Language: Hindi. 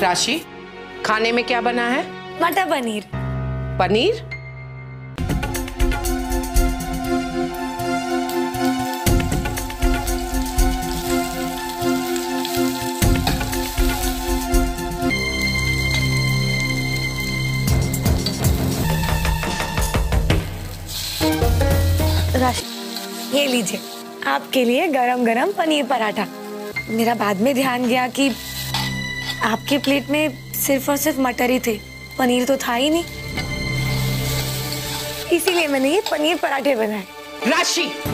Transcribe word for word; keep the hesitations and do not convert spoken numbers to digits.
राशि, खाने में क्या बना है? मटर पनीर। पनीर? राशि, ये लीजिए आपके लिए गरम गरम पनीर पराठा। मेरा बाद में ध्यान गया कि आपके प्लेट में सिर्फ और सिर्फ मटर ही थे, पनीर तो था ही नहीं, इसीलिए मैंने ये पनीर पराठे बनाए। राशि,